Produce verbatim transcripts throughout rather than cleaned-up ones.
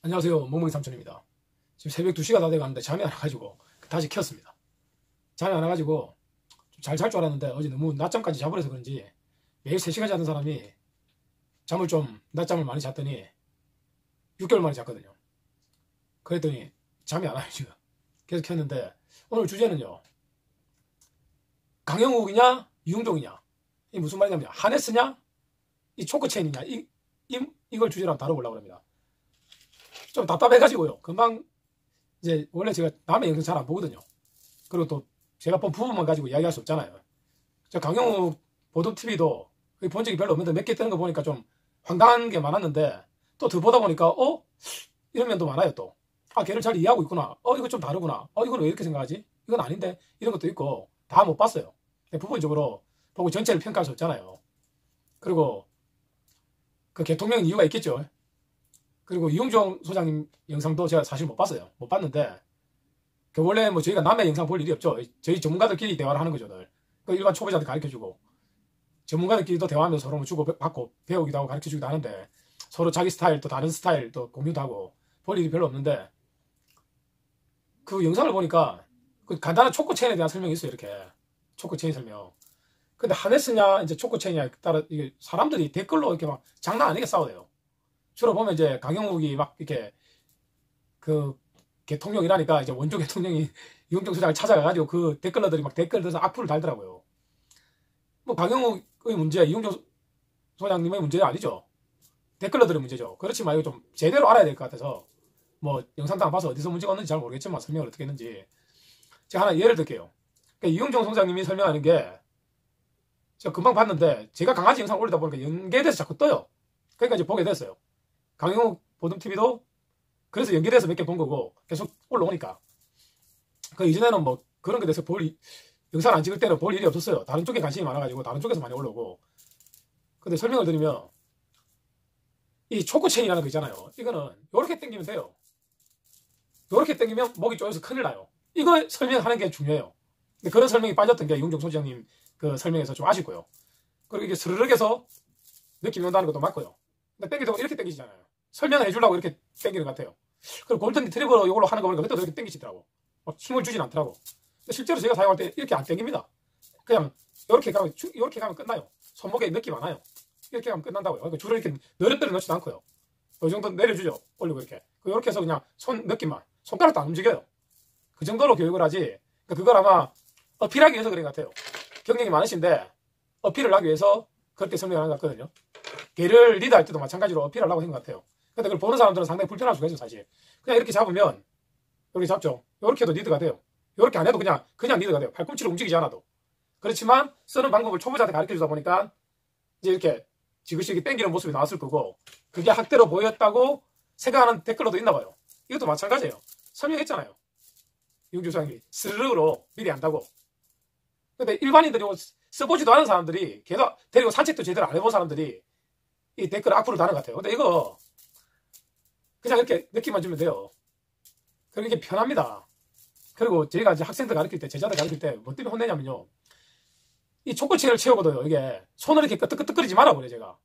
안녕하세요. 멍멍이 삼촌입니다. 지금 새벽 두 시가 다 돼가는데 잠이 안 와가지고 다시 켰습니다. 잠이 안 와가지고 잘 잘 줄 알았는데 어제 너무 낮잠까지 자버려서 그런지 매일 세 시간 자던 사람이 잠을 좀 낮잠을 많이 잤더니 육 개월 만에 잤거든요. 그랬더니 잠이 안 와요 지금. 계속 켰는데 오늘 주제는요. 강영욱이냐 이웅종이냐 이 무슨 말이냐면 하네스냐 이 초크체인이냐 이, 이, 이걸 주제로 한번 다뤄보려고 합니다. 좀 답답해가지고요. 금방 이제 원래 제가 남의 영상 잘 안 보거든요. 그리고 또 제가 본 부분만 가지고 이야기할 수 없잖아요. 저 강영욱 보도티비도 본 적이 별로 없는데 몇 개 뜨는 거 보니까 좀 황당한 게 많았는데 또 더 보다 보니까 어? 이런 면도 많아요 또. 아 걔를 잘 이해하고 있구나. 어 이거 좀 다르구나. 어 이건 왜 이렇게 생각하지? 이건 아닌데 이런 것도 있고 다 못 봤어요. 부분적으로 보고 전체를 평가할 수 없잖아요. 그리고 그 개통령 이유가 있겠죠. 그리고 이웅종 소장님 영상도 제가 사실 못 봤어요. 못 봤는데 그 원래 뭐 저희가 남의 영상 볼 일이 없죠. 저희 전문가들끼리 대화를 하는 거죠. 그 일반 초보자한테 가르쳐주고 전문가들끼리도 대화하면서 서로 뭐 주고 받고 배우기도 하고 가르쳐주기도 하는데 서로 자기 스타일 또 다른 스타일 또 공유도 하고 볼 일이 별로 없는데 그 영상을 보니까 그 간단한 초코 체인에 대한 설명이 있어요. 이렇게 초코 체인 설명. 근데 하네스냐 이제 초코 체인이냐 따라 이게 사람들이 댓글로 이렇게 막 장난 아니게 싸워요. 주로 보면 이제 강영욱이 막 이렇게 그 개통령이라니까 이제 원조 개통령이 이웅종 소장을 찾아가가지고 그 댓글러들이 막 댓글 들어서 악플을 달더라고요. 뭐 강영욱의 문제, 이웅종 소장님의 문제는 아니죠. 댓글러들의 문제죠. 그렇지만 이거 좀 제대로 알아야 될 것 같아서 뭐 영상 다 봐서 어디서 문제가 없는지 잘 모르겠지만 설명을 어떻게 했는지 제가 하나 예를 들게요. 그러니까 이웅종 소장님이 설명하는 게 제가 금방 봤는데 제가 강아지 영상 올리다 보니까 연계돼서 자꾸 떠요. 그러니까 이제 보게 됐어요. 강영욱 보도티비도 그래서 연계돼서 몇 개 본 거고 계속 올라오니까 그 이전에는 뭐 그런 거에 대해서 볼 영상 안 찍을 때는 볼 일이 없었어요. 다른 쪽에 관심이 많아가지고 다른 쪽에서 많이 올라오고 근데 설명을 드리면 이 초코체인이라는 거 있잖아요. 이거는 요렇게 당기면 돼요. 요렇게 당기면 목이 쪼여서 큰일 나요. 이거 설명하는 게 중요해요. 근데 그런 설명이 빠졌던 게 이웅종 소장님 그 설명에서 좀 아쉽고요. 그리고 이게 스르륵 해서 느낌이 온다는 것도 맞고요. 근데 당기다 보면 이렇게 당기시잖아요. 설명을 해주려고 이렇게 당기는 것 같아요. 그리고 골든 리트리버로 이걸로 하는 거 보니까 그때도 이렇게 당기시더라고. 막 힘을 주진 않더라고. 근데 실제로 제가 사용할 때 이렇게 안 당깁니다. 그냥 이렇게 가면 이렇게 가면 끝나요. 손목에 느낌 안 와요. 이렇게 하면 끝난다고요. 그러니까 줄을 이렇게 너릇너릇 넣지도 않고요. 이 정도 내려주죠. 올리고 이렇게. 이렇게 해서 그냥 손 느낌만. 손가락도 안 움직여요. 그 정도로 교육을 하지. 그러니까 그걸 아마 어필하기 위해서 그런 것 같아요. 경력이 많으신데 어필을 하기 위해서 그렇게 설명하는 것 같거든요. 걔를 리드할 때도 마찬가지로 어필하려고 한 것 같아요. 근데 그걸 보는 사람들은 상당히 불편할 수가 있어요, 사실. 그냥 이렇게 잡으면, 이렇게 잡죠. 이렇게 해도 리드가 돼요. 이렇게 안 해도 그냥, 그냥 리드가 돼요. 팔꿈치로 움직이지 않아도. 그렇지만, 쓰는 방법을 초보자한테 가르쳐 주다 보니까, 이제 이렇게 지그시 당기는 모습이 나왔을 거고, 그게 학대로 보였다고 생각하는 댓글로도 있나 봐요. 이것도 마찬가지예요. 설명했잖아요. 이웅종 소장님이 스르륵으로 미리 안다고. 근데 일반인들이 써보지도 않은 사람들이, 걔도 데리고 산책도 제대로 안 해본 사람들이, 이 댓글 악플을 다는 것 같아요. 근데 이거, 그냥 이렇게 느낌만 주면 돼요. 그리고 이게 편합니다. 그리고 저희가 이제 학생들 가르칠 때, 제자들 가르칠 때, 뭐 때문에 혼내냐면요. 이 초코체를 채우고도요, 이게, 손을 이렇게 끄덕끄덕거리지 마라 그래요, 제가.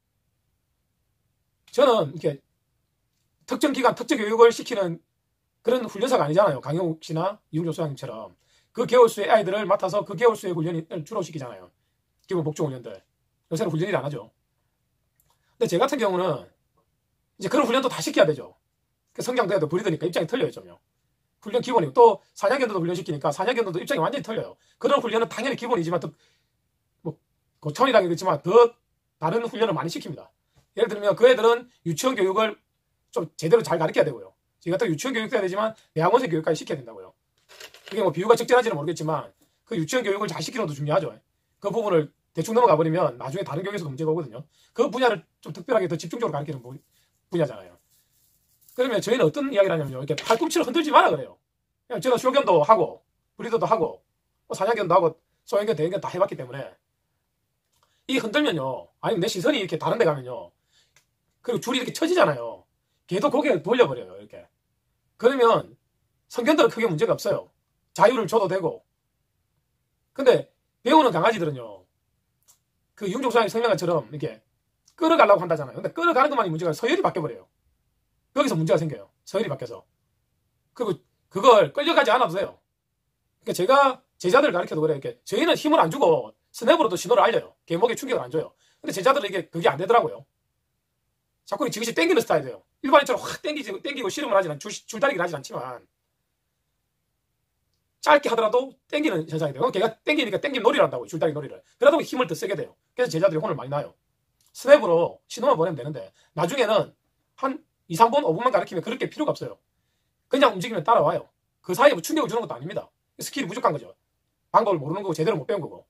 저는 이렇게, 특정 기간, 특정 교육을 시키는 그런 훈련사가 아니잖아요. 강영욱 씨나 이웅종 소장님처럼. 그 개월수의 아이들을 맡아서 그 개월수의 훈련을 주로 시키잖아요. 기본 복종 훈련들. 요새는 훈련을 안 하죠. 근데 제 같은 경우는 이제 그런 훈련도 다 시켜야 되죠. 성장대회도 부리드니까 입장이 틀려요, 좀요. 훈련 기본이고 또 사냥견도도 훈련시키니까 사냥견도도 입장이 완전히 틀려요. 그런 훈련은 당연히 기본이지만 또 뭐 고천이라겠지만 더 다른 훈련을 많이 시킵니다. 예를 들면 그 애들은 유치원 교육을 좀 제대로 잘 가르쳐야 되고요. 저희 같은 유치원 교육도 해야 되지만 대학원생 교육까지 시켜야 된다고요. 그게 뭐 비유가 적절한지는 모르겠지만 그 유치원 교육을 잘 시키는 것도 중요하죠. 그 부분을 대충 넘어가 버리면 나중에 다른 교육에서도 문제가 오거든요. 그 분야를 좀 특별하게 더 집중적으로 가르치는 분야잖아요. 그러면 저희는 어떤 이야기를 하냐면요. 이렇게 팔꿈치를 흔들지 마라 그래요. 그냥 저는 쇼견도 하고, 브리더도 하고, 뭐 사냥견도 하고, 소형견, 대형견 다 해봤기 때문에 이 흔들면요. 아니면 내 시선이 이렇게 다른 데 가면요. 그리고 줄이 이렇게 처지잖아요. 걔도 고개를 돌려버려요. 이렇게. 그러면 성견들은 크게 문제가 없어요. 자유를 줘도 되고. 근데 배우는 강아지들은요. 그 이웅종 소장님 설명한 것처럼 이렇게 끌어가려고 한다잖아요. 근데 끌어가는 것만이 문제가 서열이 바뀌어버려요. 거기서 문제가 생겨요. 서열이 바뀌어서. 그리고 그걸 끌려가지 않아도 돼요. 그러니까 제가 제자들을 가르쳐도 그래요. 이렇게 저희는 힘을 안 주고 스냅으로도 신호를 알려요. 개목에 충격을 안 줘요. 근데 제자들은 이게 그게 안 되더라고요. 자꾸 지그시 땡기는 스타일이에요. 일반인처럼 확 땡기지, 땡기고 씨름을 하진 않, 줄, 줄다리기를 하진 않지만 짧게 하더라도 땡기는 현상이 돼요. 걔가 땡기니까 땡김 놀이를 한다고, 줄다리 놀이를. 그러다 힘을 더 세게 돼요. 그래서 제자들이 혼을 많이 나요. 스냅으로 신호만 보내면 되는데 나중에는 한 이, 삼 분, 오 분만 가르치면 그렇게 필요가 없어요. 그냥 움직이면 따라와요. 그 사이에 뭐 충격을 주는 것도 아닙니다. 스킬이 부족한 거죠. 방법을 모르는 거고 제대로 못 배운 거고.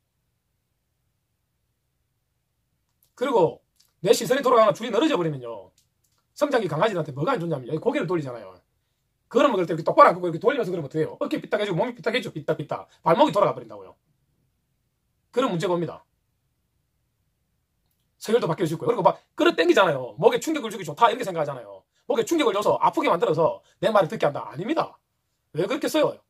그리고 내 시선이 돌아가거나 줄이 늘어져 버리면요. 성장기 강아지들한테 뭐가 안 좋냐면 여기 고개를 돌리잖아요. 걸으면 그럴 때 이렇게 똑바로 안 걷고 이렇게 돌리면서 그러면 어떻게 해요? 어깨 삐딱해지고 몸이 삐딱해지고 삐딱삐딱. 발목이 돌아가 버린다고요. 그런 문제가 옵니다. 서열도 바뀔 수 있고요. 그리고 막 끌어당기잖아요. 목에 충격을 주기 좋다 이렇게 생각하잖아요. 목에 충격을 줘서 아프게 만들어서 내 말을 듣게 한다. 아닙니다. 왜 그렇게 써요?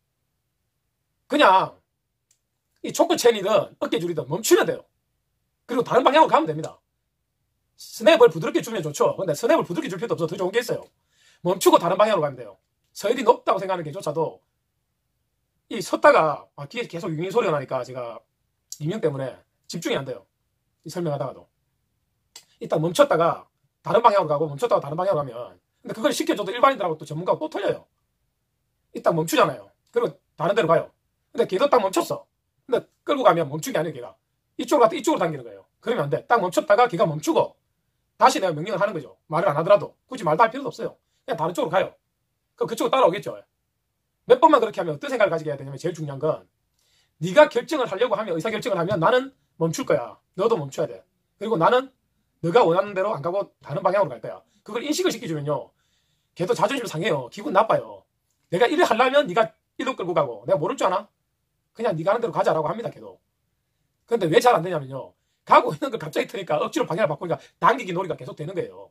그냥 이 촉구 체인이든 어깨 줄이든 멈추면 돼요. 그리고 다른 방향으로 가면 됩니다. 스냅을 부드럽게 주면 좋죠. 근데 스냅을 부드럽게 줄 필요도 없어. 더 좋은 게 있어요. 멈추고 다른 방향으로 가면 돼요. 서열이 높다고 생각하는 게조차도 이 섰다가 아, 뒤에 계속 윙윙 소리가 나니까 제가 임명 때문에 집중이 안 돼요. 이 설명하다가도 일단 멈췄다가 다른 방향으로 가고 멈췄다가 다른 방향으로 가면 근데 그걸 시켜줘도 일반인들하고 또 전문가하고 또 틀려요. 일단 멈추잖아요. 그리고 다른 데로 가요. 근데 걔도 딱 멈췄어. 근데 끌고 가면 멈춘 게 아니에요. 걔가 이쪽으로 갔다 이쪽으로 당기는 거예요. 그러면 안 돼. 딱 멈췄다가 걔가 멈추고 다시 내가 명령을 하는 거죠. 말을 안 하더라도 굳이 말도 할 필요도 없어요. 그냥 다른 쪽으로 가요. 그럼 그쪽으로 따라오겠죠. 몇 번만 그렇게 하면 어떤 생각을 가지게 해야 되냐면 제일 중요한 건 네가 결정을 하려고 하면 의사결정을 하면 나는 멈출 거야. 너도 멈춰야 돼. 그리고 나는 너가 원하는 대로 안 가고 다른 방향으로 갈 거야. 그걸 인식을 시켜주면요. 걔도 자존심 상해요. 기분 나빠요. 내가 일을 하려면 네가 일로 끌고 가고 내가 모를 줄 아나? 그냥 네가 하는 대로 가자라고 합니다. 걔도. 근데 왜 잘 안 되냐면요. 가고 있는 걸 갑자기 트니까 억지로 방향을 바꾸니까 당기기 놀이가 계속 되는 거예요.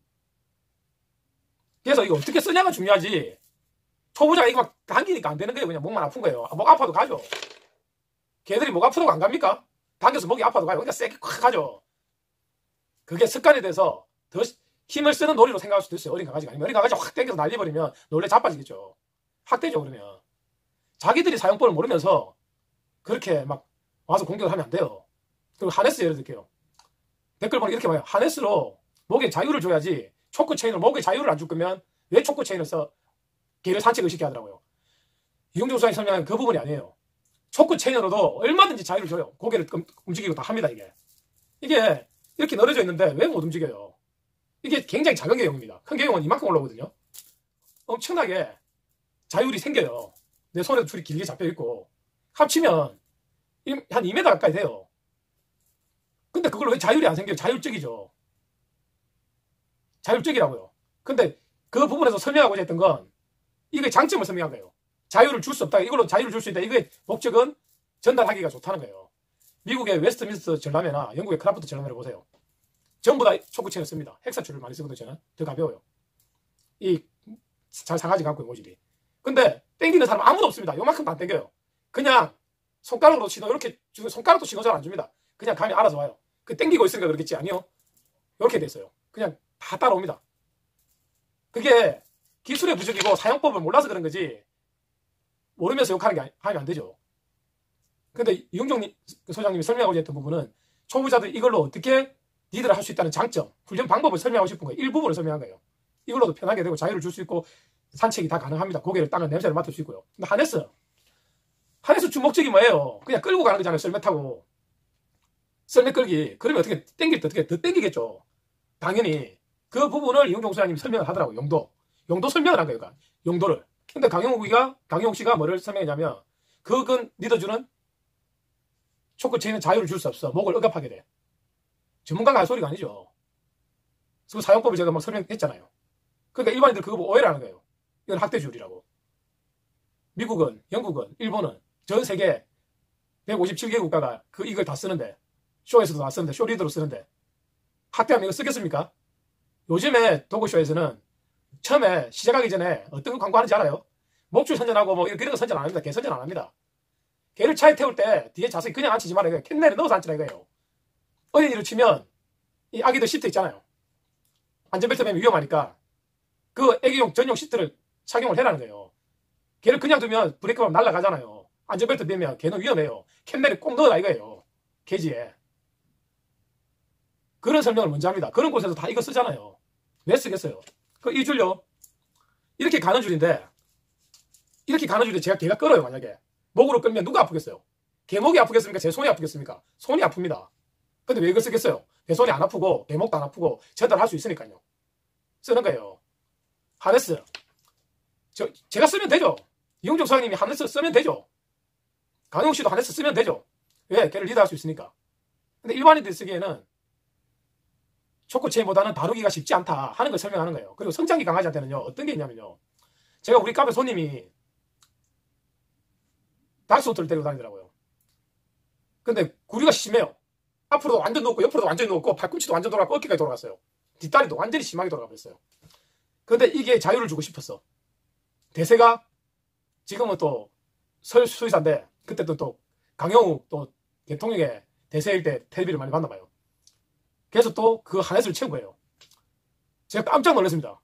그래서 이거 어떻게 쓰냐가 중요하지. 초보자가 이거 막 당기니까 안 되는 거예요. 그냥 목만 아픈 거예요. 목 아파도 가죠. 걔들이 목 아프다고 안 갑니까? 당겨서 목이 아파도 가요. 그러니까 세게 콱 가죠. 그게 습관이 돼서 더 힘을 쓰는 놀이로 생각할 수도 있어요. 어린 강아지가 아니면 어린 강아지가 확 당겨서 날려버리면 놀래 자빠지겠죠. 학대죠. 그러면 자기들이 사용법을 모르면서 그렇게 막 와서 공격을 하면 안 돼요. 그리고 하네스 예를 들게요. 댓글 보니 이렇게 봐요. 하네스로 목에 자유를 줘야지 초크 체인으로 목에 자유를 안 줄 거면 왜 초크 체인을 써? 개를 산책을 시켜야 하더라고요. 이용종 수장이 설명한 그 부분이 아니에요. 초크 체인으로도 얼마든지 자유를 줘요. 고개를 움직이고 다 합니다. 이게 이게 이렇게 늘어져 있는데 왜 못 움직여요? 이게 굉장히 작은 개용입니다. 큰 개용은 이만큼 올라오거든요. 엄청나게 자율이 생겨요. 내 손에도 줄이 길게 잡혀있고 합치면 한 이 미터 가까이 돼요. 근데 그걸 왜 자율이 안 생겨요? 자율적이죠. 자율적이라고요. 근데 그 부분에서 설명하고자 했던 건 이게 장점을 설명한 거예요. 자율을 줄 수 없다. 이걸로 자율을 줄 수 있다. 이거의 목적은 전달하기가 좋다는 거예요. 미국의 웨스트민스터 전람회나 영국의 크라프트 전람회를 보세요. 전부 다 초크체인을 씁니다. 헥사줄을 많이 쓰거든요. 저는 더 가벼워요. 이 상하지 갖고 모질이. 근데 땡기는 사람 아무도 없습니다. 요만큼도 안 땡겨요. 그냥 손가락으로 신호 이렇게 손가락도 신호 잘 안 줍니다. 그냥 감이 알아서 와요. 그 땡기고 있으니까 그렇겠지. 아니요. 이렇게 돼 있어요. 그냥 다 따라옵니다. 그게 기술의 부족이고 사용법을 몰라서 그런 거지 모르면서 욕하는 게 아니, 하면 안 되죠. 근데 이용종 소장님이 설명하고자 했던 부분은 초보자들 이걸로 어떻게 니들을 할 수 있다는 장점, 훈련 방법을 설명하고 싶은 거예요. 일부분을 설명한 거예요. 이걸로도 편하게 되고 자유를 줄 수 있고 산책이 다 가능합니다. 고개를 땅을 냄새를 맡을 수 있고요. 근데 하네스 하네스 주 목적이 뭐예요? 그냥 끌고 가는 거잖아요. 썰매 타고 썰매 끌기. 그러면 어떻게 땡길 때 어떻게 더 땡기겠죠. 당연히 그 부분을 이용종 소장님이 설명을 하더라고요. 용도 용도 설명을 한 거예요. 그러니까 용도를. 근데 강용욱이가 강용욱 씨가 뭐를 설명했냐면 그건 믿어주는 초크체인은 자유를 줄 수 없어. 목을 억압하게 돼. 전문가가 할 소리가 아니죠. 그 사용법을 제가 막 설명했잖아요. 그러니까 일반인들 그거 보고 오해를 하는 거예요. 이건 학대주의라고. 미국은, 영국은, 일본은 전 세계 백오십칠 개 국가가 그 이걸 다 쓰는데 쇼에서도 다 쓰는데 쇼리더로 쓰는데 학대하면 이거 쓰겠습니까? 요즘에 도구쇼에서는 처음에 시작하기 전에 어떤 거 광고하는지 알아요? 목줄 선전하고 뭐 이런 거 선전 안 합니다. 개 선전 안 합니다. 개를 차에 태울 때 뒤에 자석이 그냥 앉히지 말아요. 캔넬에 넣어서 앉히라 이거예요. 어린이를 치면 이 아기들 시트 있잖아요. 안전벨트 매면 위험하니까 그 애기용 전용 시트를 착용을 해라는 거예요. 걔를 그냥 두면 브레이크 밟으면 날아가잖아요. 안전벨트 매면 걔는 위험해요. 캔넬을 꼭 넣어라 이거예요. 개지에. 그런 설명을 먼저 합니다. 그런 곳에서 다 이거 쓰잖아요. 왜 쓰겠어요? 그 이 줄요. 이렇게 가는 줄인데 이렇게 가는 줄인데 제가 걔가 끌어요. 만약에 목으로 끌면 누가 아프겠어요? 개목이 아프겠습니까? 제 손이 아프겠습니까? 손이 아픕니다. 근데 왜 이걸 쓰겠어요? 내 손이 안 아프고 내 목도 안 아프고 전달할 수 있으니까요. 쓰는 거예요. 하네스. 저, 제가 쓰면 되죠. 이용종 소장님이 하네스 쓰면 되죠. 강용 씨도 하네스 쓰면 되죠. 왜? 걔를 리드할 수 있으니까. 근데 일반인들이 쓰기에는 초코체인보다는 다루기가 쉽지 않다 하는 걸 설명하는 거예요. 그리고 성장기 강아지한테는요, 어떤 게 있냐면요. 제가 우리 카페 손님이 닥스호트를 데리고 다니더라고요. 근데 구리가 심해요. 앞으로도 완전 누웠고 옆으로도 완전히 누웠고 팔꿈치도 완전 돌아가고 어깨까지 돌아갔어요. 뒷다리도 완전히 심하게 돌아가 버렸어요. 근데 이게 자유를 주고 싶었어. 대세가 지금은 또 설 수의사인데 그때도 또 강영욱 또 대통령의 대세일 때 텔레비를 많이 봤나 봐요. 그래서 또 그 하네스를 채운 거예요. 제가 깜짝 놀랐습니다.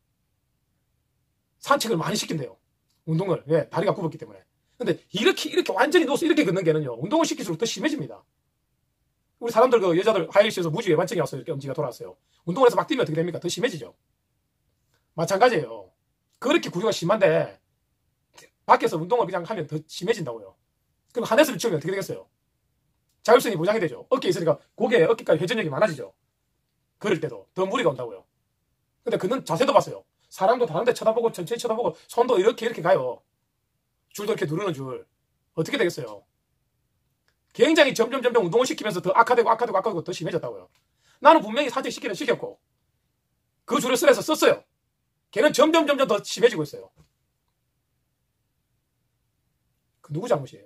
산책을 많이 시킨대요. 운동을. 왜? 다리가 굽었기 때문에. 근데 이렇게 이렇게 완전히 누워서 이렇게 걷는 게는요. 운동을 시킬수록 더 심해집니다. 우리 사람들 그 여자들 하이힐스에서 무지 외반증이 왔어요. 이렇게 엄지가 돌아왔어요. 운동을 해서 막 뛰면 어떻게 됩니까? 더 심해지죠. 마찬가지예요. 그렇게 구조가 심한데 밖에서 운동을 그냥 하면 더 심해진다고요. 그럼 하네스를 치우면 어떻게 되겠어요? 자율성이 보장이 되죠. 어깨에 있으니까 고개에 어깨까지 회전력이 많아지죠. 걸을 때도 더 무리가 온다고요. 근데 그는 자세도 봤어요. 사람도 다른데 쳐다보고 천천히 쳐다보고 손도 이렇게 이렇게 가요. 줄도 이렇게 누르는 줄. 어떻게 되겠어요? 굉장히 점점 점점 운동을 시키면서 더 악화되고 악화되고 악화되고 더 심해졌다고요. 나는 분명히 산책 시키는 시켰고 그 줄을 쓰래서 썼어요. 걔는 점점 점점 더 심해지고 있어요. 그 누구 잘못이에요?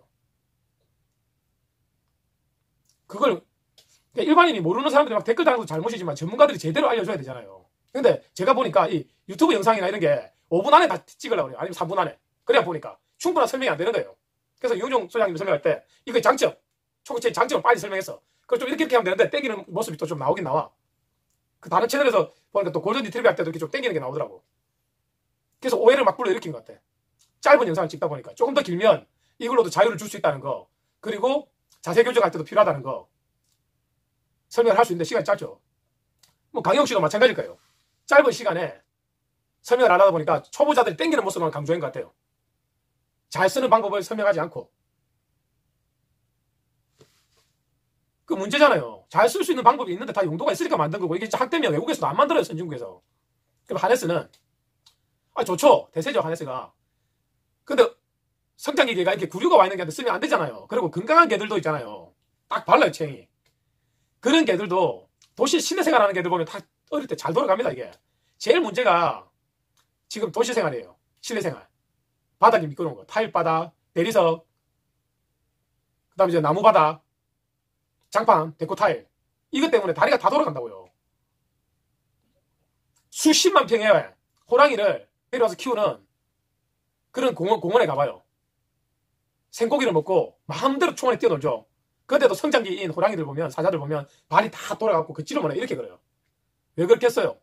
그걸 일반인이 모르는 사람들이 막 댓글 다는 것도 잘못이지만 전문가들이 제대로 알려줘야 되잖아요. 근데 제가 보니까 이 유튜브 영상이나 이런 게 오 분 안에 다 찍으려고 그래요. 아니면 삼 분 안에. 그래야 보니까 충분한 설명이 안 되는 거예요. 그래서 이용종 소장님이 설명할 때 이거의 장점, 초코체인 장점을 빨리 설명했어. 그걸 좀 이렇게 이렇게 하면 되는데 땡기는 모습이 또 좀 나오긴 나와. 그 다른 채널에서 보니까 또 골든 리트리버 할 때도 이렇게 좀 땡기는 게 나오더라고. 그래서 오해를 막 불러일으킨 것 같아. 짧은 영상을 찍다 보니까 조금 더 길면 이걸로도 자유를 줄 수 있다는 거, 그리고 자세 교정할 때도 필요하다는 거 설명을 할 수 있는데 시간이 짧죠. 뭐 강영 씨도 마찬가지일 거예요. 짧은 시간에 설명을 안 하다 보니까 초보자들이 땡기는 모습만 강조한 것 같아요. 잘 쓰는 방법을 설명하지 않고. 그 문제잖아요. 잘 쓸 수 있는 방법이 있는데 다 용도가 있으니까 만든 거고, 이게 진짜 학대면 외국에서도 안 만들어요, 선진국에서. 그럼 하네스는 아 좋죠, 대세죠 하네스가. 근데 성장기 개가 이렇게 구류가 와 있는 개한테 쓰면 안 되잖아요. 그리고 건강한 개들도 있잖아요. 딱 발라요, 체형이. 그런 개들도 도시 시내 생활하는 개들 보면 다 어릴 때 잘 돌아갑니다. 이게 제일 문제가 지금 도시 생활이에요. 실내 생활. 바닥이 미끄러운 거, 타일 바닥, 대리석, 그 다음에 이제 나무 바닥, 장판, 데코 타일. 이것 때문에 다리가 다 돌아간다고요. 수십만 평의 호랑이를 데려와서 키우는 그런 공원, 공원에 가봐요. 생고기를 먹고 마음대로 총알에 뛰어놀죠. 그런데도 성장기인 호랑이들 보면, 사자들 보면 발이 다 돌아가고 그 찌르머네 이렇게 그래요. 왜 그렇게 했어요?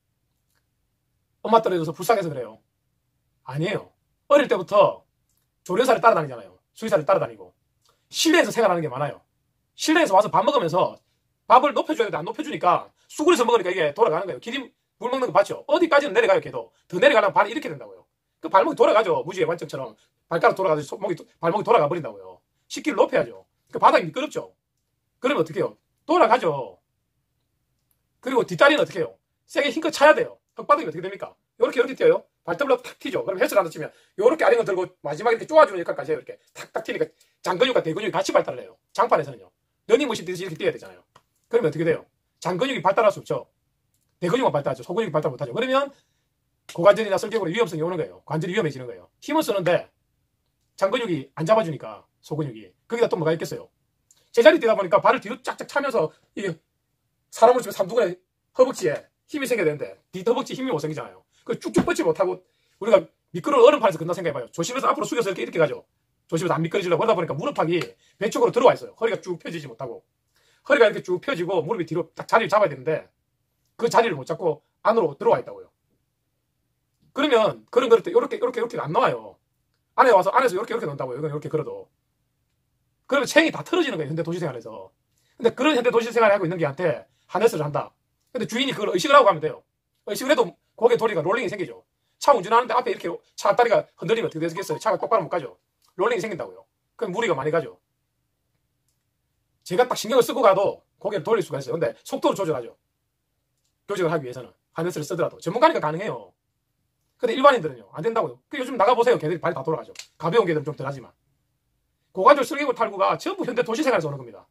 엄마 떨어져서 불쌍해서 그래요? 아니에요. 어릴 때부터 조련사를 따라다니잖아요. 수의사를 따라다니고 실내에서 생활하는 게 많아요. 실내에서 와서 밥 먹으면서 밥을 높여줘야 되는데 안 높여주니까 수그려서 먹으니까 이게 돌아가는 거예요. 기린 물 먹는 거 봤죠? 어디까지는 내려가요. 걔도 더 내려가려면 발이 이렇게 된다고요. 그 발목이 돌아가죠. 무지의 관점처럼 발가락 돌아가듯이 손목이, 발목이 돌아가 버린다고요. 식기를 높여야죠. 그 바닥이 미끄럽죠. 그러면 어떻게 해요? 돌아가죠. 그리고 뒷다리는 어떻게 해요? 세게 힘껏 차야 돼요. 턱바닥이 어떻게 됩니까? 요렇게 이렇게 튀어요. 발톱으로 탁 튀죠. 그럼 헬스를 한다 치면 요렇게 아래로 들고 마지막에 이렇게 쪼아주는 역할까지 해요. 이렇게 탁탁 튀니까 장근육과 대근육이 같이 발달을 해요. 장판에서는요. 러닝머신 뛰듯이 이렇게 뛰어야 되잖아요. 그러면 어떻게 돼요? 장근육이 발달할 수 없죠. 대근육만 발달하죠. 소근육이 발달 못하죠. 그러면 고관절이나 설계골에 위험성이 오는 거예요. 관절이 위험해지는 거예요. 힘을 쓰는데 장근육이 안 잡아주니까 소근육이. 거기다 또 뭐가 있겠어요? 제자리 뛰다 보니까 발을 뒤로 쫙쫙 차면서 이게 사람을 치면 삼두근에 허벅지에 힘이 생겨야 되는데 뒷허벅지 힘이 못 생기잖아요. 그 쭉쭉 뻗지 못하고 우리가 미끄러운 얼음판에서 건너 생각해봐요. 조심해서 앞으로 숙여서 이렇게 이렇게 가죠. 조심해서 안 미끄러지려고 그러다 보니까 무릎팍이 배 쪽으로 들어와 있어요. 허리가 쭉 펴지지 못하고. 허리가 이렇게 쭉 펴지고 무릎이 뒤로 딱 자리를 잡아야 되는데 그 자리를 못 잡고 안으로 들어와 있다고요. 그러면 그런 그릇 때 이렇게 이렇게 이렇게 안 나와요. 안에 와서 안에서 이렇게 이렇게 넣는다고요. 이건 이렇게 걸어도. 그러면 챙이 다 틀어지는 거예요. 현대 도시생활에서. 근데 그런 현대 도시생활을 하고 있는 게한테 하네스를 한다. 근데 주인이 그걸 의식을 하고 가면 돼요. 의식을 해도 고개 돌리니까 롤링이 생기죠. 차 운전하는데 앞에 이렇게 차 앞다리가 흔들리면 어떻게 되겠어요? 차가 똑바로 못 가죠. 롤링이 생긴다고요. 그럼 무리가 많이 가죠. 제가 딱 신경을 쓰고 가도 고개를 돌릴 수가 있어요. 근데 속도를 조절하죠. 교정을 하기 위해서는. 하네스를 쓰더라도. 전문가니까 가능해요. 근데 일반인들은요. 안 된다고요. 그 요즘 나가보세요. 개들이 발이 다 돌아가죠. 가벼운 개들은 좀 덜하지만. 고관절 슬개골 탈구가 전부 현대 도시생활에서 오는 겁니다.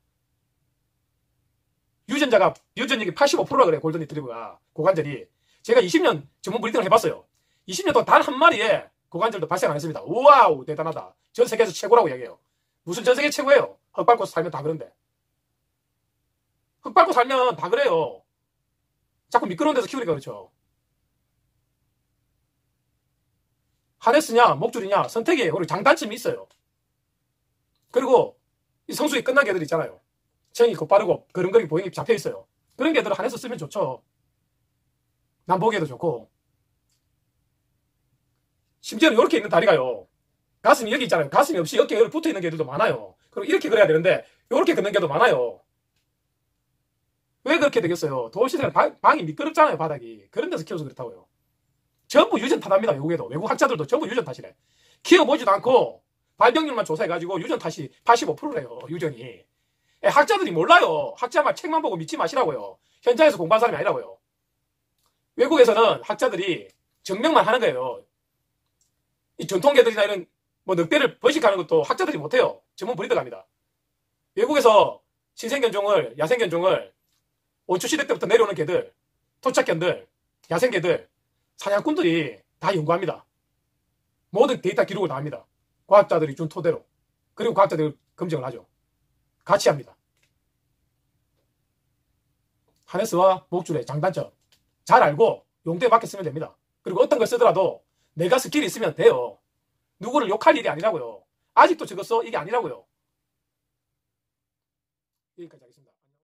유전자가, 유전력이 팔십오 퍼센트라 그래요. 골든 리트리버가. 고관절이. 제가 이십 년 전문 브리딩을 해봤어요. 이십 년 동안 단 한 마리에 고관절도 발생 안 했습니다. 우와우, 대단하다. 전 세계에서 최고라고 얘기해요. 무슨 전 세계 최고예요? 흙 밟고 살면 다 그런데. 흙 밟고 살면 다 그래요. 자꾸 미끄러운 데서 키우니까 그렇죠. 하네스냐, 목줄이냐, 선택이에요. 그리고 장단점이 있어요. 그리고 이 성숙이 끝난 개들 있잖아요. 체형이 곧바르고 그릉거리고 보행이 잡혀 있어요. 그런 개들은 하네스 쓰면 좋죠. 난 보기에도 좋고. 심지어는 이렇게 있는 다리가요. 가슴이 여기 있잖아요. 가슴이 없이 어깨에 여기 붙어 있는 개들도 많아요. 그리고 이렇게 그래야 되는데 이렇게 걷는 개도 많아요. 왜 그렇게 되겠어요? 도시생활 방이 미끄럽잖아요. 바닥이. 그런 데서 키워서 그렇다고요. 전부 유전 탓합니다. 외국에도. 외국 학자들도 전부 유전 탓이래. 키워보지도 않고 발병률만 조사해가지고 유전 탓이 팔십오 퍼센트래요. 유전이. 학자들이 몰라요. 학자만 책만 보고 믿지 마시라고요. 현장에서 공부한 사람이 아니라고요. 외국에서는 학자들이 증명만 하는 거예요. 이 전통개들이나 이런 뭐 늑대를 번식하는 것도 학자들이 못해요. 전문 브리더 갑니다. 외국에서 신생견종을, 야생견종을 원초시대 때부터 내려오는 개들, 토착견들, 야생개들, 사냥꾼들이 다 연구합니다. 모든 데이터 기록을 다 합니다. 과학자들이 준 토대로. 그리고 과학자들이 검증을 하죠. 같이 합니다. 하네스와 목줄의 장단점 잘 알고 용도에 맞게 쓰면 됩니다. 그리고 어떤 걸 쓰더라도 내가 스킬이 있으면 돼요. 누구를 욕할 일이 아니라고요. 아직도 저거 써? 이게 아니라고요. 여기까지 하겠습니다.